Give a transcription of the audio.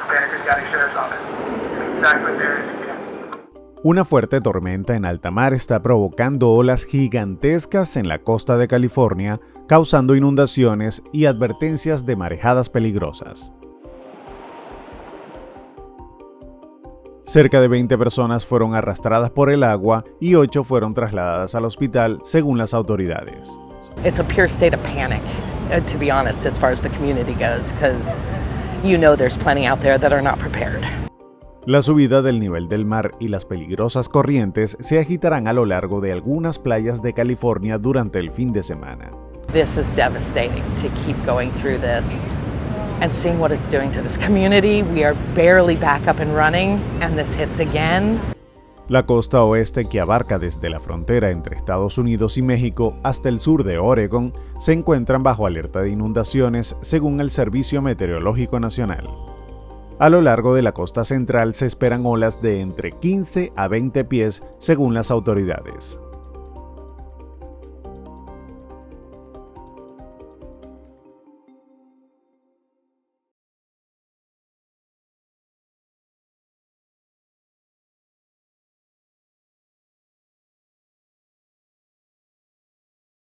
Banneker County Sheriff's Office. Exactly there as you can. Una fuerte tormenta en alta mar está provocando olas gigantescas en la costa de California, causando inundaciones y advertencias de marejadas peligrosas. Cerca de 20 personas fueron arrastradas por el agua y 8 fueron trasladadas al hospital, según las autoridades. It's a pure state of panic, to be honest, as far as the community goes, because you know there's plenty out there that are not prepared. La subida del nivel del mar y las peligrosas corrientes se agitarán a lo largo de algunas playas de California durante el fin de semana. This is devastating to keep going through this and seeing what it's doing to this community. We are barely back up and running, and this hits again. La costa oeste, que abarca desde la frontera entre Estados Unidos y México hasta el sur de Oregon, se encuentran bajo alerta de inundaciones, según el Servicio Meteorológico Nacional. A lo largo de la costa central se esperan olas de entre 15 a 20 pies, según las autoridades.